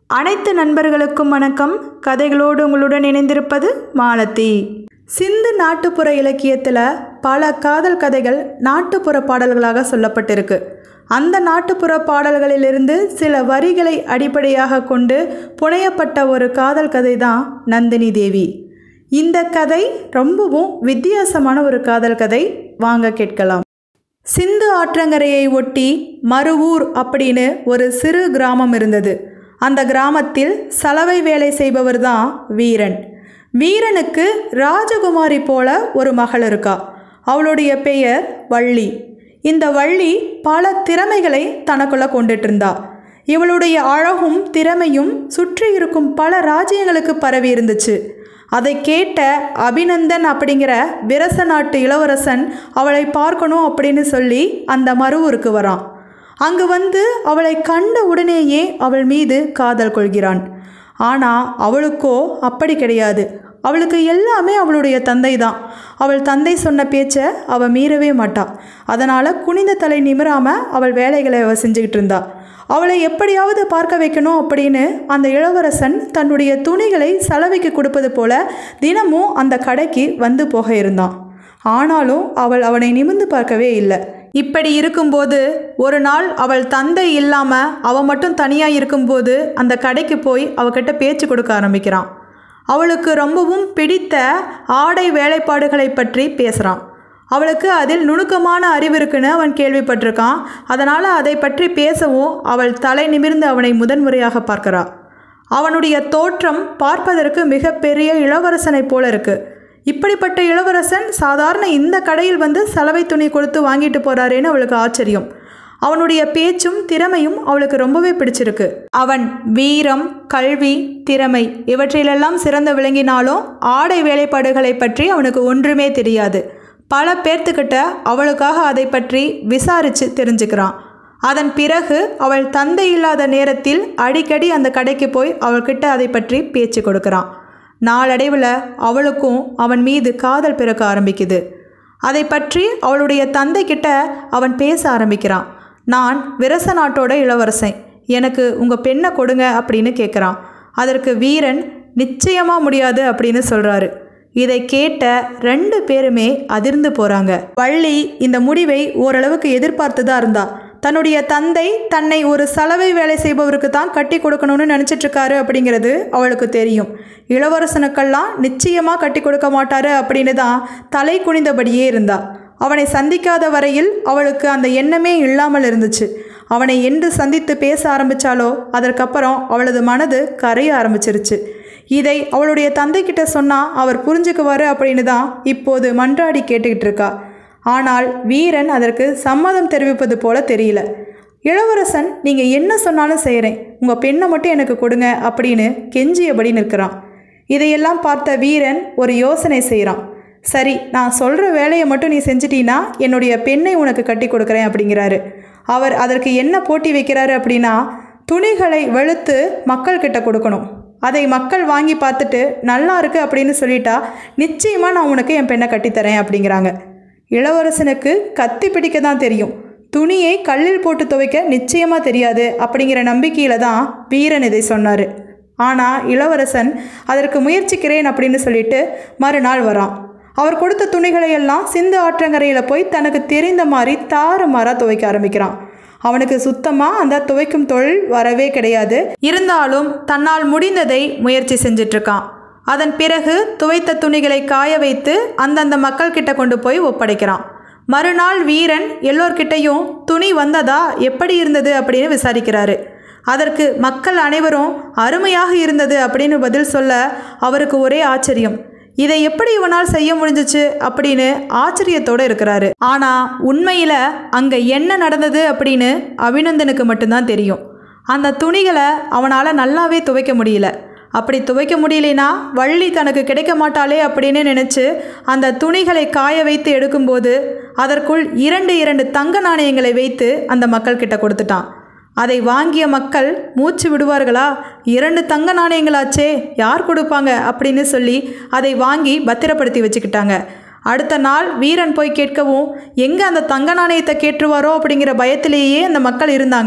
அனைத்து நண்பர்களுக்கும் வணக்கம். கதைகளோடு உங்களுடன் இணைந்திருப்பது மாலதி. சிந்து நாட்டுப்புற இலக்கியத்தில் பல காதல் கதைகள் நாட்டுப்புற பாடல்களாக சொல்லப்பட்டிருக்கு. அந்த நாட்டுப்புற பாடல்களிலிருந்து சில வரிகளை அடிப்படையாக கொண்டு புனையப்பட்ட ஒரு காதல் கதை தான் நந்தினி தேவி. இந்த கதை ரொம்பவும் வித்தியாசமான ஒரு காதல் கதை. வாங்க கேட்கலாம். சிந்து ஆற்றங்கரையை ஒட்டி மருவூர் அப்படின்னு ஒரு சிறு கிராமம் இருந்தது. அந்த கிராமத்தில் சலவை வேலை செய்பவர் தான் வீரன். வீரனுக்கு ராஜகுமாரி போல ஒரு மகள் இருக்கா. அவளுடைய பெயர் வள்ளி. இந்த வள்ளி பல திறமைகளை தனக்குள்ள கொண்டுட்டு இருந்தா. இவளுடைய அழகும் திறமையும் சுற்றி இருக்கும் பல ராஜ்யங்களுக்கு பரவி இருந்துச்சு. அதை கேட்ட அபிநந்தன் அப்படிங்கிற விரச நாட்டு இளவரசன் அவளை பார்க்கணும் அப்படின்னு சொல்லி அந்த மருவூருக்கு வரான். அங்கு வந்து அவளை கண்ட உடனேயே அவள் மீது காதல் கொள்கிறான். ஆனால் அவளுக்கோ அப்படி கிடையாது. அவளுக்கு எல்லாமே அவளுடைய தந்தை தான். அவள் தந்தை சொன்ன பேச்சை அவள் மீறவே மாட்டாள். அதனால் குனிந்த தலை நிமிராமல் அவள் வேலைகளை அவள் செஞ்சுக்கிட்டு இருந்தா. அவளை எப்படியாவது பார்க்க வைக்கணும் அப்படின்னு அந்த இளவரசன் தன்னுடைய துணிகளை சலவைக்கு கொடுப்பது போல தினமும் அந்த கடைக்கு வந்து போக இருந்தான். ஆனாலும் அவள் அவனை நிமிர்ந்து பார்க்கவே இல்லை. இப்படி இருக்கும்போது ஒரு நாள் அவள் தந்தை இல்லாமல் அவள் மட்டும் தனியாக இருக்கும்போது அந்த கடைக்கு போய் அவகிட்ட பேச்சு கொடுக்க ஆரம்பிக்கிறான். அவளுக்கு ரொம்பவும் பிடித்த ஆடை வேலைப்பாடுகளை பற்றி பேசுகிறான். அவளுக்கு அதில் நுணுக்கமான அறிவு இருக்குன்னு அவன் கேள்விப்பட்டிருக்கான். அதனால் அதை பற்றி பேசவும் அவள் தலை நிமிர்ந்து அவனை முதன்முறையாக பார்க்கிறாள். அவனுடைய தோற்றம் பார்ப்பதற்கு மிகப்பெரிய இளவரசனை போல இருக்குது. இப்படிப்பட்ட இளவரசன் சாதாரண இந்த கடையில் வந்து சலவை துணி கொடுத்து வாங்கிட்டு போகிறாரேன்னு அவளுக்கு ஆச்சரியம். அவனுடைய பேச்சும் திறமையும் அவளுக்கு ரொம்பவே பிடிச்சிருக்கு. அவன் வீரம், கல்வி, திறமை இவற்றிலெல்லாம் சிறந்து விளங்கினாலும் ஆடை வேலைப்பாடுகளை பற்றி அவனுக்கு ஒன்றுமே தெரியாது. பல பேர்த்துக்கிட்ட அவளுக்காக அதை பற்றி விசாரித்து தெரிஞ்சுக்கிறான். அதன் பிறகு அவள் தந்தை இல்லாத நேரத்தில் அடிக்கடி அந்த கடைக்கு போய் அவள்கிட்ட அதை பற்றி பேச்சு கொடுக்குறான். நாளடைவில் அவளுக்கும் அவன் மீது காதல் பிறக்க ஆரம்பிக்குது. அதை பற்றி அவளுடைய தந்தை கிட்ட அவன் பேச ஆரம்பிக்கிறான். நான் விரச நாட்டோட இளவரசன், எனக்கு உங்கள் பெண்ணை கொடுங்க அப்படின்னு கேட்குறான். அதற்கு வீரன் நிச்சயமாக முடியாது அப்படின்னு சொல்கிறாரு. இதை கேட்ட ரெண்டு பேருமே அதிர்ந்து போகிறாங்க. வள்ளி இந்த முடிவை ஓரளவுக்கு எதிர்பார்த்து தான் இருந்தா. தன்னுடைய தந்தை தன்னை ஒரு சலவை வேலை செய்பவருக்கு தான் கட்டி கொடுக்கணும்னு நினச்சிட்ருக்காரு அப்படிங்கிறது அவளுக்கு தெரியும். இளவரசனுக்கெல்லாம் நிச்சயமாக கட்டி கொடுக்க மாட்டாரு அப்படின்னு தான் தலை குனிந்தபடியே இருந்தா. அவனை சந்திக்காத வரையில் அவளுக்கு அந்த எண்ணமே இல்லாமல் இருந்துச்சு. அவனை என்று சந்தித்து பேச ஆரம்பித்தாலோ அதற்கப்புறம் அவளது மனது கரைய ஆரம்பிச்சிருச்சு. இதை அவளுடைய தந்தைக்கிட்ட சொன்னால் அவர் புரிஞ்சுக்குவார் அப்படின்னு தான் இப்போது மன்றாடி கேட்டுக்கிட்டு இருக்கா. ஆனால் வீரன் அதற்கு சம்மதம் தெரிவிப்பது போல தெரியல. இளவரசன், நீங்கள் என்ன சொன்னாலும் செய்கிறேன், உங்கள் பெண்ணை மட்டும் எனக்கு கொடுங்க அப்படின்னு கெஞ்சியபடி நிற்கிறான். இதையெல்லாம் பார்த்த வீரன் ஒரு யோசனை செய்கிறான். சரி, நான் சொல்கிற வேலையை மட்டும் நீ செஞ்சிட்டீன்னா என்னுடைய பெண்ணை உனக்கு கட்டி கொடுக்குறேன் அப்படிங்கிறாரு. அவர் அதற்கு என்ன போட்டி வைக்கிறாரு அப்படின்னா, துணிகளை வெளுத்து மக்கள்கிட்ட கொடுக்கணும். அதை மக்கள் வாங்கி பார்த்துட்டு நல்லா இருக்குது அப்படின்னு சொல்லிட்டா நிச்சயமாக நான் உனக்கு என் பெண்ணை கட்டித்தரேன் அப்படிங்கிறாங்க. இளவரசனுக்கு கத்தி பிடிக்க தான் தெரியும், துணியை கல்லில் போட்டு துவைக்க நிச்சயமாக தெரியாது அப்படிங்கிற நம்பிக்கையில் தான் வீரன் இதை சொன்னார். ஆனால் இளவரசன் அதற்கு முயற்சிக்கிறேன் அப்படின்னு சொல்லிட்டு மறுநாள் வரான். அவர் கொடுத்த துணிகளையெல்லாம் சிந்து ஆற்றங்கரையில் போய் தனக்கு தெரிந்த மாதிரி தாறுமாறாக துவைக்க ஆரம்பிக்கிறான். அவனுக்கு சுத்தமாக அந்த துவைக்கும் தொழில் வரவே கிடையாது. இருந்தாலும் தன்னால் முடிந்ததை முயற்சி செஞ்சிட்ருக்கான். அதன் பிறகு துவைத்த துணிகளை காய வைத்து அந்தந்த மக்கள்கிட்ட கொண்டு போய் ஒப்படைக்கிறான். மறுநாள் வீரன் எல்லோர்கிட்டையும் துணி வந்ததா, எப்படி இருந்தது அப்படின்னு விசாரிக்கிறாரு. அதற்கு மக்கள் அனைவரும் அருமையாக இருந்தது அப்படின்னு பதில் சொல்ல அவருக்கு ஒரே ஆச்சரியம். இதை எப்படி இவனால் செய்ய முடிஞ்சிச்சு அப்படின்னு ஆச்சரியத்தோடு இருக்கிறாரு. ஆனால் உண்மையில் அங்கே என்ன நடந்தது அப்படின்னு அபிநந்தனுக்கு மட்டும்தான் தெரியும். அந்த துணிகளை அவனால் நல்லாவே துவைக்க முடியல. அப்படி துவைக்க முடியலைன்னா வள்ளி தனக்கு கிடைக்க மாட்டாளே அப்படின்னு நினச்சி அந்த துணிகளை காய வைத்து எடுக்கும்போது அதற்குள் இரண்டு தங்க நாணயங்களை வைத்து அந்த மக்கள்கிட்ட கொடுத்துட்டான். அதை வாங்கிய மக்கள் மூச்சு விடுவார்களா, 2 தங்க நாணயங்களாச்சே யார் கொடுப்பாங்க அப்படின்னு சொல்லி அதை வாங்கி பத்திரப்படுத்தி வச்சுக்கிட்டாங்க. அடுத்த நாள் வீரன் போய் கேட்கவும் எங்கே அந்த தங்க நாணயத்தை கேட்டுருவாரோ அப்படிங்கிற பயத்திலேயே அந்த மக்கள் இருந்தாங்க.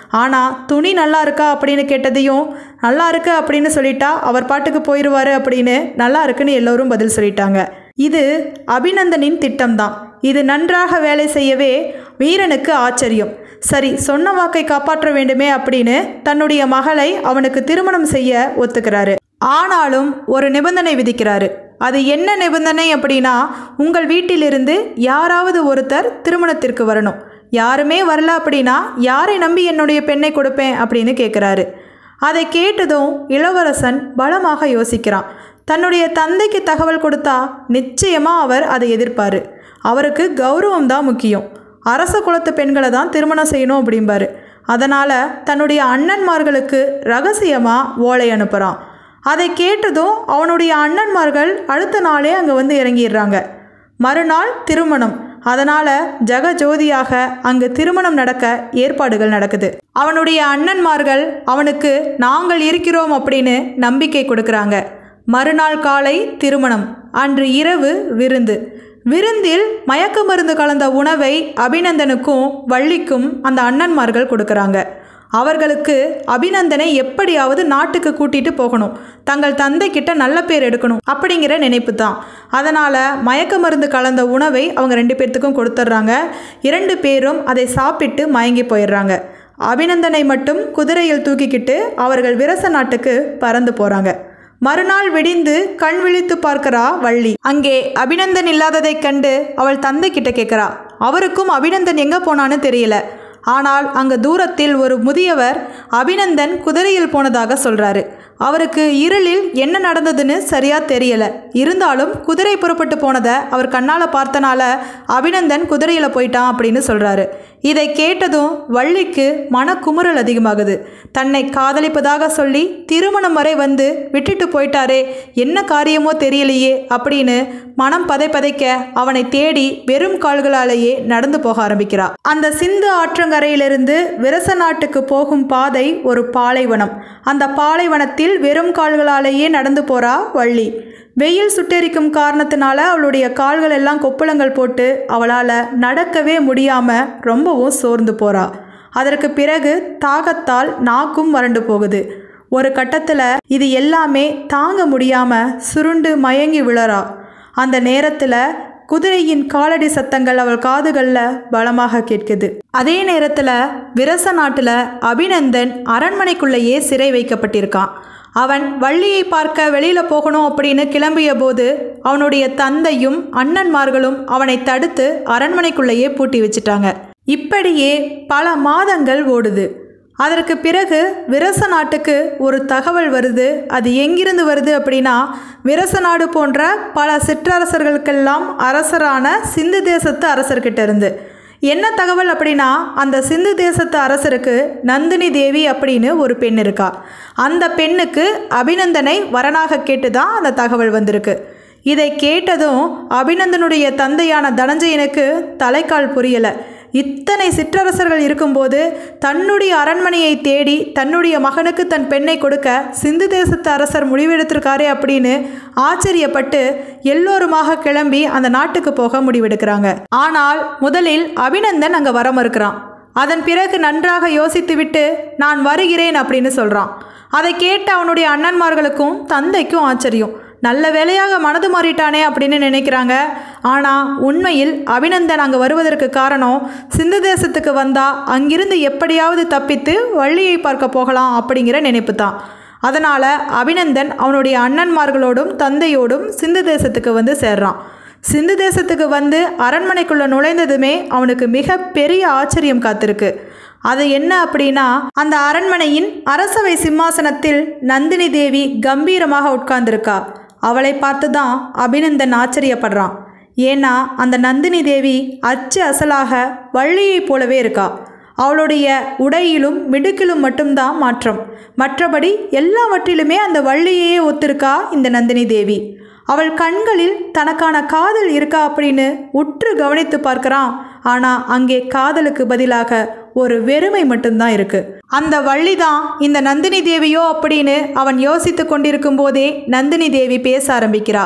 ஆனால் துணி நல்லா இருக்கா அப்படின்னு கேட்டதையும் நல்லா இருக்கு அப்படின்னு சொல்லிட்டா அவர் பாட்டுக்கு போயிடுவார் அப்படின்னு நல்லா இருக்குன்னு எல்லோரும் பதில் சொல்லிட்டாங்க. இது அபிநந்தனின் திட்டம்தான். இது நன்றாக வேலை செய்யவே வீரனுக்கு ஆச்சரியம். சரி, சொன்ன வாக்கை காப்பாற்ற வேண்டுமே அப்படின்னு தன்னுடைய மகளை அவனுக்கு திருமணம் செய்ய ஒத்துக்கிறாரு. ஆனாலும் ஒரு நிபந்தனை விதிக்கிறாரு. அது என்ன நிபந்தனை அப்படின்னா, உங்கள் வீட்டிலிருந்து யாராவது ஒருத்தர் திருமணத்திற்கு வரணும். யாருமே வரல அப்படின்னா யாரை நம்பி என்னுடைய பெண்ணை கொடுப்பேன் அப்படின்னு கேட்குறாரு. அதை கேட்டதும் இளவரசன் பலமாக யோசிக்கிறான். தன்னுடைய தந்தைக்கு தகவல் கொடுத்தா நிச்சயமாக அவர் அதை எதிர்ப்பார். அவருக்கு கௌரவம் தான் முக்கியம். அரச குலத்து பெண்களை தான் திருமணம் செய்யணும் அப்படிம்பாரு. அதனால் தன்னுடைய அண்ணன்மார்களுக்கு ரகசியமாக ஓலை அனுப்புகிறான். அதை கேட்டதும் அவனுடைய அண்ணன்மார்கள் அடுத்த நாளே அங்கே வந்து இறங்கிடுறாங்க. மறுநாள் திருமணம். அதனால் ஜெகஜோதியாக அங்கு திருமணம் நடக்க ஏற்பாடுகள் நடக்குது. அவனுடைய அண்ணன்மார்கள் அவனுக்கு நாங்கள் இருக்கிறோம் அப்படின்னு நம்பிக்கை கொடுக்குறாங்க. மறுநாள் காலை திருமணம். அன்று இரவு விருந்து. விருந்தில் மயக்க மருந்து கலந்த உணவை அபிநந்தனுக்கும் வள்ளிக்கும் அந்த அண்ணன்மார்கள் கொடுக்குறாங்க. அவர்களுக்கு அபிநந்தனை எப்படியாவது நாட்டுக்கு கூட்டிகிட்டு போகணும், தங்கள் தந்தை கிட்ட நல்ல பேர் எடுக்கணும் அப்படிங்கிற நினைப்பு தான். அதனால் மயக்க மருந்து கலந்த உணவை அவங்க 2 பேர்த்துக்கும் கொடுத்துட்றாங்க. 2 பேரும் அதை சாப்பிட்டு மயங்கி போயிடுறாங்க. அபிநந்தனை மட்டும் குதிரையில் தூக்கிக்கிட்டு அவர்கள் விரச நாட்டுக்கு பறந்து போகிறாங்க. மறுநாள் விடிந்து கண் விழித்து பார்க்கிறா வள்ளி. அங்கே அபிநந்தன் இல்லாததை கண்டு அவள் தந்தை கிட்ட கேட்குறா. அவருக்கும் அபிநந்தன் எங்கே போனான்னு தெரியல. ஆனால் அங்கே தூரத்தில் ஒரு முதியவர் அபிநந்தன் குதிரையில் போனதாக சொல்கிறாரு. அவருக்கு இருளில் என்ன நடந்ததுன்னு சரியாக தெரியலை. இருந்தாலும் குதிரை புறப்பட்டு போனதை அவர் கண்ணால் பார்த்தனால அபிநந்தன் குதிரையில் போயிட்டான் அப்படின்னு சொல்கிறாரு. இதை கேட்டதும் வள்ளிக்கு மனக்குமுறல் அதிகமாகுது. தன்னை காதலிப்பதாக சொல்லி திருமணம் வரை வந்து விட்டுட்டு போயிட்டாரே, என்ன காரியமோ தெரியலையே அப்படின்னு மனம் பதைக்க அவனை தேடி வெறும் கால்களாலேயே நடந்து போக ஆரம்பிக்கிறார். அந்த சிந்து ஆற்றங்கரையிலிருந்து விரச நாட்டுக்கு போகும் பாதை ஒரு பாலைவனம். அந்த பாலைவனத்தில் வெறும் கால்களாலேயே நடந்து போறா வள்ளி. வெயில் சுட்டெரிக்கும் காரணத்தினால அவளுடைய கால்கள் எல்லாம் கொப்பளங்கள் போட்டு அவளால் நடக்கவே முடியாமல் ரொம்பவும் சோர்ந்து போறா. அதற்கு பிறகு தாகத்தால் நாக்கும் வறண்டு போகுது. ஒரு கட்டத்தில் இது எல்லாமே தாங்க முடியாமல் சுருண்டு மயங்கி விழறா. அந்த நேரத்தில் குதிரையின் காலடி சத்தங்கள் அவள் காதுகளில் பலமாக கேட்குது. அதே நேரத்தில் விரச நாட்டில் அபிநந்தன் அரண்மனைக்குள்ளேயே சிறை வைக்கப்பட்டிருக்கான். அவன் வள்ளியை பார்க்க வெளியில் போகணும் அப்படின்னு கிளம்பிய போது அவனுடைய தந்தையும் அண்ணன்மார்களும் அவனை தடுத்து அரண்மனைக்குள்ளேயே பூட்டி வச்சிட்டாங்க. இப்படியே பல மாதங்கள் ஓடுது. அதற்கு பிறகு விரச நாட்டுக்கு ஒரு தகவல் வருது. அது எங்கிருந்து வருது அப்படின்னா, விரச நாடு போன்ற பல சிற்றரசர்களுக்கெல்லாம் அரசரான சிந்து தேசத்து அரசர்கிட்ட இருந்து. என்ன தகவல் அப்படின்னா, அந்த சிந்து தேசத்து அரசருக்கு நந்தினி தேவி அப்படின்னு ஒரு பெண் இருக்கா. அந்த பெண்ணுக்கு அபிநந்தனை வரனாக கேட்டு தான் அந்த தகவல் வந்திருக்கு. இதை கேட்டதும் அபிநந்தனுடைய தந்தையான தனஞ்சயனுக்கு தலைக்கால் புரியலை. இத்தனை சிற்றரசர்கள் இருக்கும்போது தன்னுடைய அரண்மனையை தேடி தன்னுடைய மகனுக்கு தன் பெண்ணை கொடுக்க சிந்து தேசத்து அரசர் முடிவெடுத்திருக்காரே அப்படின்னு ஆச்சரியப்பட்டு எல்லோருமாக கிளம்பி அந்த நாட்டுக்கு போக முடிவெடுக்கிறாங்க. ஆனால் முதலில் அபிநந்தன் அங்கே வர மறுக்கிறான். அதன் பிறகு நன்றாக யோசித்துவிட்டு நான் வருகிறேன் அப்படின்னு சொல்கிறான். அதை கேட்டு அவனுடைய அண்ணன்மார்களுக்கும் தந்தைக்கும் ஆச்சரியம். நல்ல வேலையாக மனது மாறிட்டானே அப்படின்னு நினைக்கிறாங்க. ஆனால் உண்மையில் அபிநந்தன் அங்கே வருவதற்கு காரணம், சிந்து தேசத்துக்கு வந்தால் அங்கிருந்து எப்படியாவது தப்பித்து வள்ளியை பார்க்க போகலாம் அப்படிங்கிற நினைப்பு தான். அதனால் அபிநந்தன் அவனுடைய அண்ணன்மார்களோடும் தந்தையோடும் சிந்து தேசத்துக்கு வந்து சேர்றான். சிந்து தேசத்துக்கு வந்து அரண்மனைக்குள்ளே நுழைந்ததுமே அவனுக்கு மிக பெரிய ஆச்சரியம் காத்திருக்கு. அது என்ன அப்படின்னா, அந்த அரண்மனையின் அரசவை சிம்மாசனத்தில் நந்தினி தேவி கம்பீரமாக உட்கார்ந்திருக்கா. அவளை பார்த்து தான் அபிநந்தன் ஆச்சரியப்படுறான். ஏன்னா அந்த நந்தினி தேவி அச்சு அசலாக வள்ளியை போலவே இருக்கா. அவளுடைய உடையிலும் மிடுக்கிலும் மட்டும்தான் மாற்றம். மற்றபடி எல்லாவற்றிலுமே அந்த வள்ளியையே ஒத்திருக்கா இந்த நந்தினி தேவி. அவள் கண்களில் தனக்கான காதல் இருக்கா அப்படின்னு உற்று கவனித்து பார்க்கிறான். ஆனால் அங்கே காதலுக்கு பதிலாக ஒரு வெறுமை மட்டும்தான் இருக்கு. அந்த வள்ளி தான் இந்த நந்தினி தேவியோ அப்படின்னு அவன் யோசித்து கொண்டிருக்கும் போதே நந்தினி தேவி பேச ஆரம்பிக்கிறா.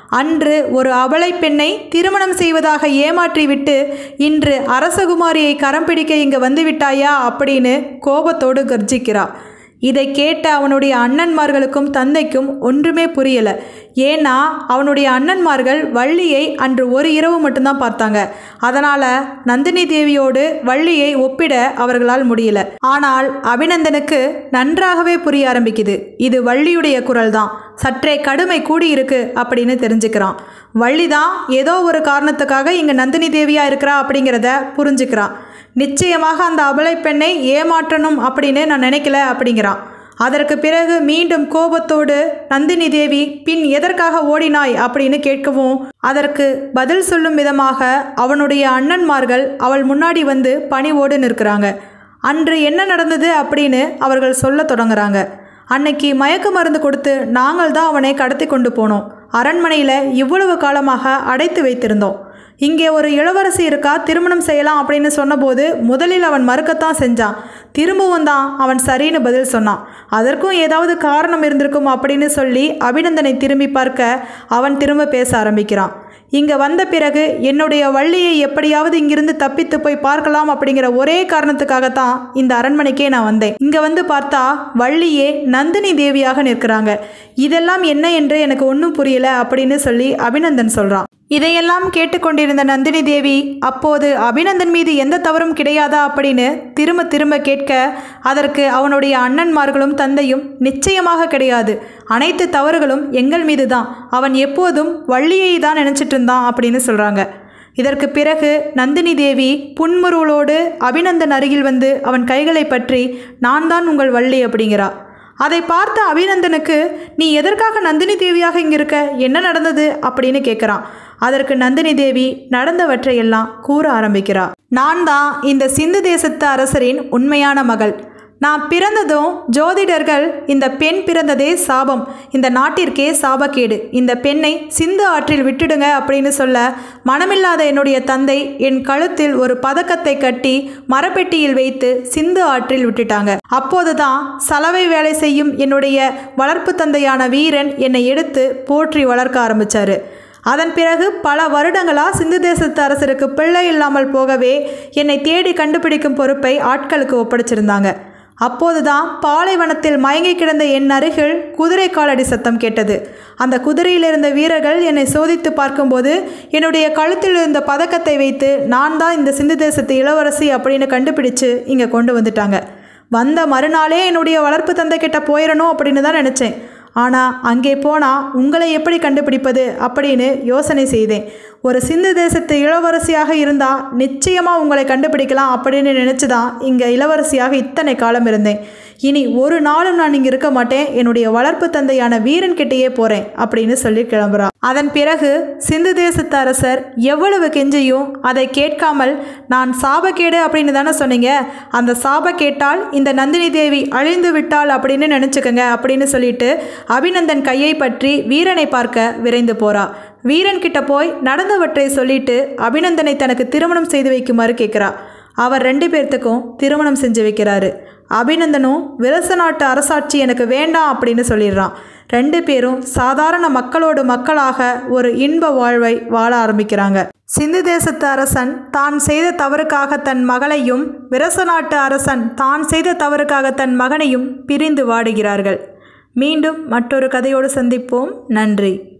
அன்று ஒரு அபலை பெண்ணை திருமணம் செய்வதாக ஏமாற்றிவிட்டு இன்று அரசகுமாரியை கரம் பிடிக்க இங்கே வந்துவிட்டாயா அப்படின்னு கோபத்தோடு கர்ஜிக்கிறா. இதை கேட்ட அவனுடைய அண்ணன்மார்களுக்கும் தந்தைக்கும் ஒன்றுமே புரியலை. ஏன்னா அவனுடைய அண்ணன்மார்கள் வள்ளியை அன்று ஒரு இரவு மட்டும்தான் பார்த்தாங்க. அதனால் நந்தினி தேவியோடு வள்ளியை ஒப்பிட அவர்களால் முடியல. ஆனால் அபிநந்தனுக்கு நன்றாகவே புரிய ஆரம்பிக்குது. இது வள்ளியுடைய குரல் தான், சற்றே கடுமை கூடியிருக்கு அப்படின்னு தெரிஞ்சுக்கிறான். வள்ளி தான் ஏதோ ஒரு காரணத்துக்காக இங்கே நந்தினி தேவியாக இருக்கிறா அப்படிங்கிறத புரிஞ்சுக்கிறான். நிச்சயமாக அந்த அபலை பெண்ணை ஏமாற்றணும் அப்படின்னு நான் நினைக்கல அப்படிங்கிறான். அதற்கு பிறகு மீண்டும் கோபத்தோடு நந்தினி தேவி பின் எதற்காக ஓடினாய் அப்படின்னு கேட்கவும் அதற்கு பதில் சொல்லும் விதமாக அவனுடைய அண்ணன்மார்கள் அவள் முன்னாடி வந்து பணிவோடு நிற்கிறாங்க. அன்று என்ன நடந்தது அப்படின்னு அவர்கள் சொல்ல தொடங்குறாங்க. அன்னைக்கு மயக்க மருந்து கொடுத்து நாங்கள் தான் அவனை கடத்தி கொண்டு போனோம். அரண்மனையில் இவ்வளவு காலமாக அடைத்து வைத்திருந்தோம். இங்கே ஒரு இளவரசி இருக்கா, திருமணம் செய்யலாம் அப்படின்னு சொன்னபோது முதலில் அவன் மறுக்கத்தான் செஞ்சான். திரும்பவும் தான் அவன் சரின்னு பதில் சொன்னான். அதற்கும் ஏதாவது காரணம் இருந்திருக்கும் அப்படின்னு சொல்லி அபிநந்தனை திரும்பி பார்க்க அவன் திரும்ப பேச ஆரம்பிக்கிறான். இங்கே வந்த பிறகு என்னுடைய வள்ளியை எப்படியாவது இங்கிருந்து தப்பித்து போய் பார்க்கலாம் அப்படிங்கிற ஒரே காரணத்துக்காகத்தான் இந்த அரண்மனைக்கே நான் வந்தேன். இங்கே வந்து பார்த்தா வள்ளியே நந்தினி தேவியாக நிற்கிறாங்க. இதெல்லாம் என்ன என்று எனக்கு ஒன்றும் புரியல அப்படின்னு சொல்லி அபிநந்தன் சொல்கிறான். இதையெல்லாம் கேட்டுக்கொண்டிருந்த நந்தினி தேவி அப்போது அபிநந்தன் மீது எந்த தவறும் கிடையாதா அப்படின்னு திரும்ப திரும்ப கேட்க அதற்கு அவனுடைய அண்ணன்மார்களும் தந்தையும் நிச்சயமாக கிடையாது, அனைத்து தவறுகளும் எங்கள் மீது தான், அவன் எப்போதும் வள்ளியை தான் நினச்சிட்டு இருந்தான் அப்படின்னு சொல்கிறாங்க. இதற்கு பிறகு நந்தினி தேவி புன்முறுவலோடு அபிநந்தன் அருகில் வந்து அவன் கைகளை பற்றி நான் தான் உங்கள் வள்ளி அப்படிங்கிறா. அதை பார்த்த அபிநந்தனுக்கு நீ எதற்காக நந்தினி தேவியாக இங்கே இருக்க, என்ன நடந்தது அப்படின்னு கேட்குறான். அதற்கு நந்தினி தேவி நடந்தவற்றையெல்லாம் கூற ஆரம்பிக்கிறார். நான் தான் இந்த சிந்து தேசத்து அரசரின் உண்மையான மகள். நான் பிறந்ததும் ஜோதிடர்கள் இந்த பெண் பிறந்ததே சாபம், இந்த நாட்டிற்கே சாபக்கேடு, இந்த பெண்ணை சிந்து ஆற்றில் விட்டுடுங்க அப்படின்னு சொல்ல மனமில்லாத என்னுடைய தந்தை என் கழுத்தில் ஒரு பதக்கத்தை கட்டி மரப்பெட்டியில் வைத்து சிந்து ஆற்றில் விட்டுட்டாங்க. அப்போதுதான் சலவை வேலை செய்யும் என்னுடைய வளர்ப்பு தந்தையான வீரன் என்னை எடுத்து போற்றி வளர்க்க ஆரம்பித்தார். அதன் பிறகு பல வருடங்களாக சிந்து தேசத்து அரசருக்கு பிள்ளை இல்லாமல் போகவே என்னை தேடி கண்டுபிடிக்கும் பொறுப்பை ஆட்களுக்கு ஒப்படைச்சிருந்தாங்க. அப்போதுதான் பாலைவனத்தில் மயங்கி கிடந்த என் அருகில் குதிரை காலடி சத்தம் கேட்டது. அந்த குதிரையில் இருந்த வீரர்கள் என்னை சோதித்து பார்க்கும்போது என்னுடைய கழுத்தில் இருந்த பதக்கத்தை வைத்து நான் தான் இந்த சிந்து தேசத்து இளவரசி அப்படின்னு கண்டுபிடிச்சு இங்கே கொண்டு வந்துட்டாங்க. வந்த மறுநாளே என்னுடைய வளர்ப்பு தந்தை கிட்ட போயிடணும் அப்படின்னு தான் நினச்சேன். ஆனால் அங்கே போனால் உங்களை எப்படி கண்டுபிடிப்பது அப்படின்னு யோசனை செய்தேன். ஒரு சிந்து தேசத்து இளவரசியாக இருந்தால் நிச்சயமாக உங்களை கண்டுபிடிக்கலாம் அப்படின்னு நினச்சி தான் இங்கே இளவரசியாக இத்தனை காலம் இருந்தேன். இனி ஒரு நாளும் நான் இங்கே இருக்க மாட்டேன், என்னுடைய வளர்ப்பு தந்தையான வீரன்கிட்டேயே போகிறேன் அப்படின்னு சொல்லி கிளம்புறான். அதன் பிறகு சிந்து தேசத்து அரசர் எவ்வளவு கெஞ்சியும் அதை கேட்காமல் நான் சாபக்கேடு அப்படின்னு தானே சொன்னீங்க, அந்த சாப கேட்டால் இந்த நந்தினி தேவி அழிந்து விட்டாள் அப்படின்னு நினச்சிக்கங்க அப்படின்னு சொல்லிட்டு அபிநந்தன் கையை பற்றி வீரனை பார்க்க விரைந்து போறா. வீரன் கிட்ட போய் நடந்தவற்றை சொல்லிட்டு அபிநந்தனை தனக்கு திருமணம் செய்து வைக்குமாறு கேட்குறா. அவர் 2 பேர்த்துக்கும் திருமணம் செஞ்சு வைக்கிறாரு. அபிநந்தனும் விரச நாட்டு அரசாட்சி எனக்கு வேண்டாம் அப்படின்னு சொல்லிடுறான். 2 பேரும் சாதாரண மக்களோடு மக்களாக ஒரு இன்ப வாழ்வை வாழ ஆரம்பிக்கிறாங்க. சிந்து தேசத்து அரசன் தான் செய்த தவறுக்காக தன் மகளையும், விரச நாட்டு அரசன் தான் செய்த தவறுக்காக தன் மகனையும் பிரிந்து வாடுகிறார்கள். மீண்டும் மற்றொரு கதையோடு சந்திப்போம். நன்றி.